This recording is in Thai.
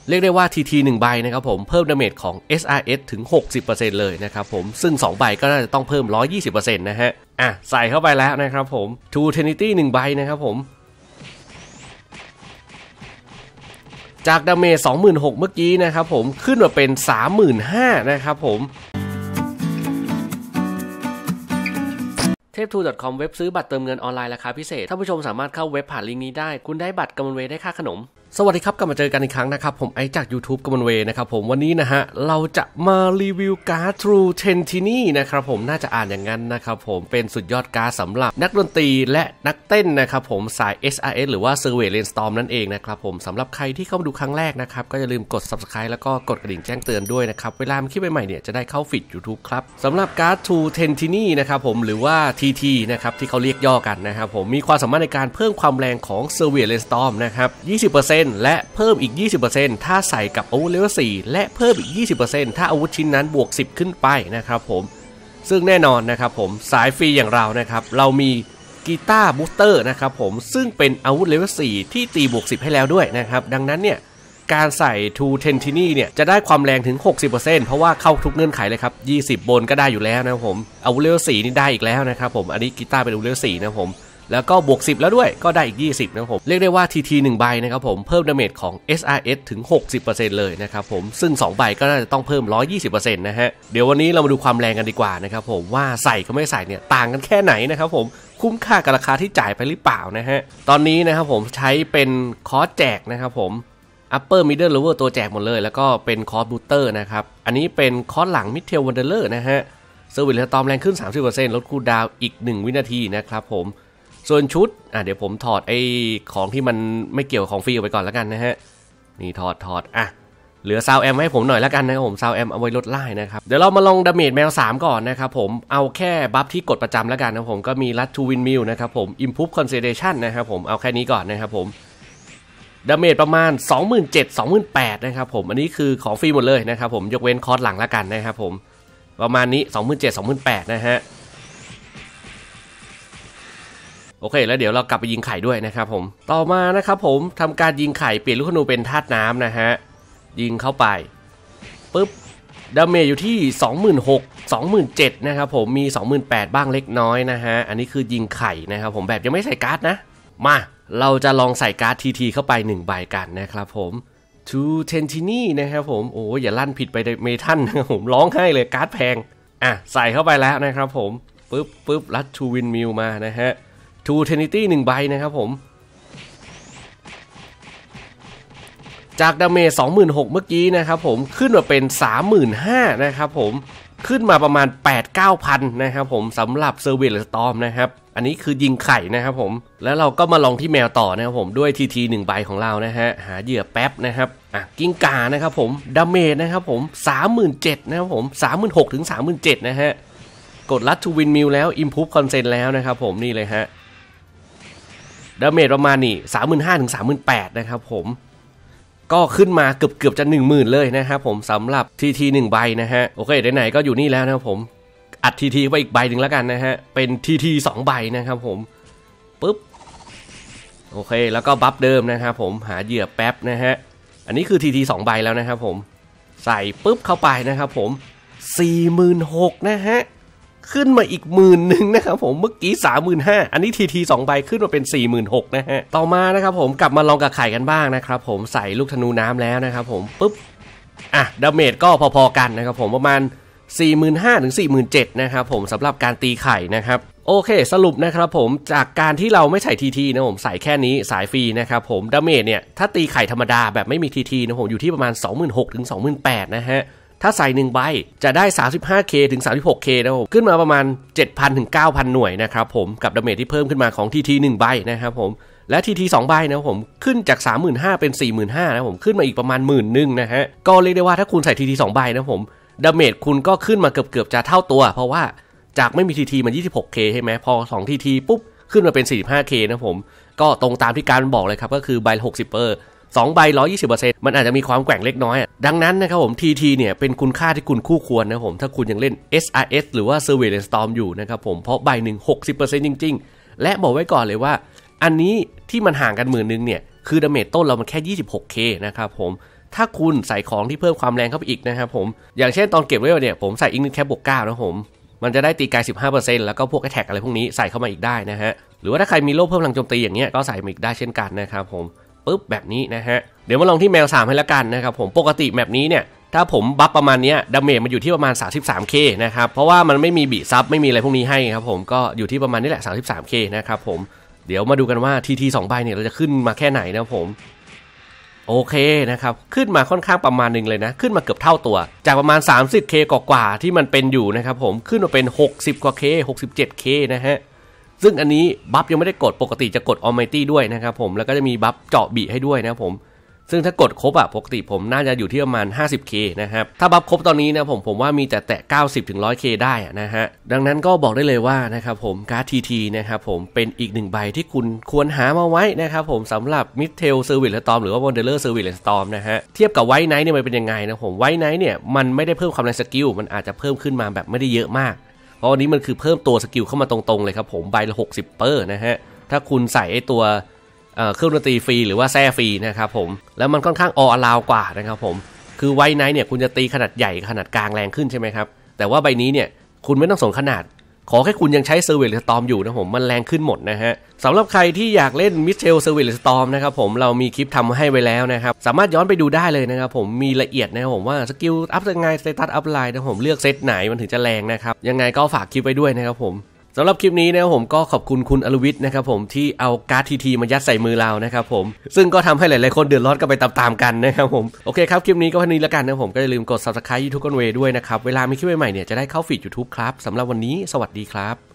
เรียกได้ว่า TT 1ใบนะครับผมเพิ่มดาเมจของ SRS ถึง 60% เลยนะครับผมซึ่ง2ใบก็น่าจะต้องเพิ่ม 120% นะฮะใส่เข้าไปแล้วนะครับผม True Trinity 1ใบนะครับผมจากดาเมจ 26,000 เมื่อกี้นะครับผมขึ้นมาเป็น 35,000 นะครับผมเทพทู .com เว็บซื้อบัตรเติมเงินออนไลน์ราคาพิเศษท่านผู้ชมสามารถเข้าเว็บผ่านลิงก์นี้ได้คุณได้บัตรกำมะเวได้ค่าขนมสวัสดีครับกลับมาเจอกันอีกครั้งนะครับผมไอจาก YouTube กำมะเวนะครับผมวันนี้นะฮะเราจะมารีวิวการ์ด True Tentini นะครับผมน่าจะอ่านอย่างนั้นนะครับผมเป็นสุดยอดการ์ดสำหรับนักดนตรีและนักเต้นนะครับผมสาย SRS หรือว่า Survey Rainstorm นั่นเองนะครับผมสำหรับใครที่เข้ามาดูครั้งแรกนะครับก็อย่าลืมกด Subscribe แล้วก็กดกระดิ่งแจ้งเตือนด้วยนะครับเวลามีคลิปใหม่ๆเนี่ยจะได้เข้าฟีด YouTube ครับสำหรับการ์ด True Tentini นะครับผมหรือว่า TT นะครับที่เขาเรียกย่อกันนะครับผมมีความสามารถในการเพิ่มความแรงของ Survey Rainstorm นะครับ 20% และเพิ่มอีก 20% ถ้าใส่กับอาวุธเลเวล 4และเพิ่มอีก 20% ถ้าอาวุธชิ้นนั้นบวก 10 ขึ้นไปนะครับผมซึ่งแน่นอนนะครับผมสายฟรีอย่างเรานะครับเรามีกีตาร์บูสเตอร์นะครับผมซึ่งเป็นอาวุธเลเวล 4ที่ตีบวก 10 ให้แล้วด้วยนะครับดังนั้นเนี่ยการใส่ True Tentini เนี่ยจะได้ความแรงถึง 60% เพราะว่าเข้าทุกเงื่อนไขเลยครับ20บนก็ได้อยู่แล้วนะครับผมอาวุธเลเวล 4นี่ได้อีกแล้วนะครับผมอันนี้กีตาร์เป็นอาวุธเลเวล 4นะครับผมแล้วก็บวก 10 แล้วด้วยก็ได้อีก 20 นะครับผมเรียกได้ว่า TT 1ใบนะครับผมเพิ่มดาเมจของ SRS ถึง 60% เลยนะครับผมซึ่ง2ใบก็น่าจะต้องเพิ่ม 120% นะฮะเดี๋ยววันนี้เรามาดูความแรงกันดีกว่านะครับผมว่าใส่กับไม่ใส่เนี่ยต่างกันแค่ไหนนะครับผมคุ้มค่ากับราคาที่จ่ายไปหรือเปล่านะฮะตอนนี้นะครับผมใช้เป็นคอร์สแจกนะครับผม Upper Middle Lower ตัวแจกหมดเลยแล้วก็เป็นคอร์สบูสเตอร์นะครับอันนี้เป็นคอร์สหลัง Mid Tail Wanderer นะฮะเซอร์วิสและตอมแรงขึ้น 30% ลดคูลดาวน์อีก1วินาทีนะครับผมส่วนชุดเดี๋ยวผมถอดไอ้ของที่มันไม่เกี่ยวของฟรีออกไปก่อนแล้วกันนะฮะนี่ถอดเหลือซาวแอมให้ผมหน่อยแล้วกันนะครับผมซาวแอมเอาไว้ลดไล่นะครับเดี๋ยวเรามาลองดาเมจแมว3ก่อนนะครับผมเอาแค่บัฟที่กดประจำแล้วกันนะผมก็มีรัดทูวินมิลนะครับผม Improve Concentration นะครับผมเอาแค่นี้ก่อนนะครับผมดาเมจประมาณ 27,000 28,000 นะครับผมอันนี้คือของฟรีหมดเลยนะครับผมยกเว้นคอร์สหลังแล้วกันนะครับผมประมาณนี้ 27,000 28,000 นะฮะโอเคแล้วเดี๋ยวเรากลับไปยิงไข่ด้วยนะครับผมต่อมานะครับผมทำการยิงไข่เปลี่ยนลูกธนูเป็นธาตุน้ำนะฮะยิงเข้าไปปึ๊บดาเมจอยู่ที่ 26,000 27,000 นะครับผมมี 28,000 บ้างเล็กน้อยนะฮะอันนี้คือยิงไข่นะครับผมแบบยังไม่ใส่การ์ดนะมาเราจะลองใส่การ์ด TT เข้าไป1ใบกันนะครับผม True Tentini นะครับผมโอ้อย่าลั่นผิดไปเมทัลนะครับผมร้องไห้เลยการ์ดแพงใส่เข้าไปแล้วนะครับผมปึ๊บรัดทูวินมิลมานะฮะTrue Trinity 1ใบนะครับผมจากดาเมจ 26,000 เมื่อกี้นะครับผมขึ้นมาเป็น 35,000 นะครับผมขึ้นมาประมาณ 8-9,000 นะครับผมสำหรับ Survey Rainstorm นะครับอันนี้คือยิงไข่นะครับผมแล้วเราก็มาลองที่แมวต่อนะครับผมด้วย TT 1ใบของเรานะฮะหาเหยื่อแป๊บนะครับกิ้งก่านะครับผมดาเมจนะครับผม 37,000 นะครับผม 36,000 ถึง 37,000 นะฮะกดรัดทูวินมิลแล้ว Improve Consent แล้วนะครับผมนี่เลยฮะดาเมจประมาณนี่ 35,000 ถึง 38,000 นะครับผมก็ขึ้นมาเกือบจะ 10,000 เลยนะครับผมสำหรับ TT 1ใบนะฮะโอเคไหนๆก็อยู่นี่แล้วนะครับผมอัด TT ไว้อีกใบหนึ่งแล้วกันนะฮะเป็น TT 2ใบนะครับผมปึ๊บโอเคแล้วก็บัฟเดิมนะครับผมหาเหยื่อแป๊บนะฮะอันนี้คือ TT 2ใบแล้วนะครับผมใส่ปึ๊บเข้าไปนะครับผม 46,000 นะฮะขึ้นมาอีก 10,000 นะครับผมเมื่อกี้ 35,000 อันนี้ TT 2ใบขึ้นมาเป็น 46,000 นะฮะต่อมานะครับผมกลับมาลองกับไข่กันบ้างนะครับผมใส่ลูกธนูน้ำแล้วนะครับผมปึ๊บดาเมจก็พอๆกันนะครับผมประมาณ 45,000 ถึง 47,000 นะครับผมสำหรับการตีไข่นะครับโอเคสรุปนะครับผมจากการที่เราไม่ใส่ TT นะผมใส่แค่นี้สายฟรีนะครับผมดาเมจเนี่ยถ้าตีไข่ธรรมดาแบบไม่มี TT นะผมอยู่ที่ประมาณ 26,000 ถึง 28,000 นะฮะถ้าใส่1ใบจะได้ 35k ถึง 36k นะผมขึ้นมาประมาณ 7,000 ถึง 9,000 หน่วยนะครับผมกับดาเมจที่เพิ่มขึ้นมาของ TT 1ใบนะครับผมและ TT 2ใบนะผมขึ้นจาก 35,000 เป็น 45,000 นะผมขึ้นมาอีกประมาณ 10,000 นะฮะก็เรียกได้ว่าถ้าคุณใส่ TT 2ใบนะผมดาเมจคุณก็ขึ้นมาเกือบจะเท่าตัวเพราะว่าจากไม่มี TT มา 26k ใช่ไหมพอ2 TT ปุ๊บขึ้นมาเป็น 45k นะผมก็ตรงตามที่การบอกเลยครับก็คือใบละ 2ใบ 120% มันอาจจะมีความแกว่งเล็กน้อยดังนั้นนะครับผม TT เนี่ยเป็นคุณค่าที่คุณคู่ควรนะผมถ้าคุณยังเล่น SRS หรือว่า Survey Rainstorm อยู่นะครับผมเพราะใบหนึ่ง 60% จริงๆและบอกไว้ก่อนเลยว่าอันนี้ที่มันห่างกัน10,000 เนี่ยคือดาเมจต้นเรามันแค่ 26k นะครับผมถ้าคุณใส่ของที่เพิ่มความแรงเข้าไปอีกนะครับผมอย่างเช่นตอนเก็บเวลเนี่ยผมใส่อิงแค่บวก9นะผมมันจะได้ตีไกล 15% แล้วก็พวกแท็กอะไรพวกนี้ใส่เข้ามาอีกได้นะฮะหรือว่าถ้าใครมีโล่เพิ่มพลังโจมตีอย่างเงี้ยก็ใส่มาอีกได้เช่นกันนะครับผมปึ๊บแบบนี้นะฮะเดี๋ยวมาลองที่แมว3ให้แล้วกันนะครับผมปกติแมปนี้เนี่ยถ้าผมบัฟประมาณนี้ดาเมจมันอยู่ที่ประมาณ 33k นะครับเพราะว่ามันไม่มีบีซับไม่มีอะไรพวกนี้ให้ครับผมก็อยู่ที่ประมาณนี้แหละ 33k นะครับผมเดี๋ยวมาดูกันว่า TT 2 ใบเนี่ยเราจะขึ้นมาแค่ไหนนะผมโอเคนะครับขึ้นมาค่อนข้างประมาณนึงเลยนะขึ้นมาเกือบเท่าตัวจากประมาณ 30k กว่าที่มันเป็นอยู่นะครับผมขึ้นมาเป็น60กว่า k 67k นะฮะซึ่งอันนี้บัฟยังไม่ได้กดปกติจะกด Almighty ด้วยนะครับผมแล้วก็จะมีบัฟเจาะบีให้ด้วยนะผมซึ่งถ้ากดครบปกติผมน่าจะอยู่ที่ประมาณ 50k นะครับถ้าบัฟครบตอนนี้นะผมว่ามีแต่แตะ 90-100k ได้นะฮะดังนั้นก็บอกได้เลยว่านะครับผมการ์ด TT นะครับผมเป็นอีก1ใบที่คุณควรหามาไว้นะครับผมสำหรับ Midtail Service Storm หรือว่า Wanderer Service Storm นะฮะเทียบกับ White Knight เนี่ยมันเป็นยังไงนะผม White Knight เนี่ยมันไม่ได้เพิ่มความแรงสกิลมันอาจจะเพิ่มขึ้นมาแบบไม่ได้เยอะมากเพราะอันนี้มันคือเพิ่มตัวสกิลเข้ามาตรงๆเลยครับผมใบละ60%นะฮะถ้าคุณใส่ไอตัวเครื่องดนตรีฟรีหรือว่าแซ่ฟรีนะครับผมแล้วมันค่อนข้างออลาวกว่านะครับผมคือไวท์ไนท์เนี่ยคุณจะตีขนาดใหญ่ขนาดกลางแรงขึ้นใช่ไหมครับแต่ว่าใบนี้เนี่ยคุณไม่ต้องสนขนาดขอแค่คุณยังใช้เซอร์เวลสตอร์มอยู่นะผมมันแรงขึ้นหมดนะฮะสำหรับใครที่อยากเล่นมิเชลเซอร์เวลสตอร์มนะครับผมเรามีคลิปทำให้ไว้แล้วนะครับสามารถย้อนไปดูได้เลยนะครับผมมีละเอียดนะครับผมว่าสกิลอัพยังไงสเตตัสอัพไลน์นะผมเลือกเซตไหนมันถึงจะแรงนะครับยังไงก็ฝากคลิปไว้ด้วยนะครับผมสำหรับคลิปนี้นะครับผมก็ขอบคุณคุณอลวิทย์นะครับผมที่เอาการ์ด TT มายัดใส่มือเรานะครับผมซึ่งก็ทำให้หลายๆคนเดือดร้อนกันไปตามๆกันนะครับผมโอเคครับคลิปนี้ก็แค่นี้แล้วกันนะผมก็อย่าลืมกด Subscribe YouTube กันเวด้วยนะครับเวลามีคลิปใหม่ๆเนี่ยจะได้เข้าฟีด YouTube ครับสำหรับวันนี้สวัสดีครับ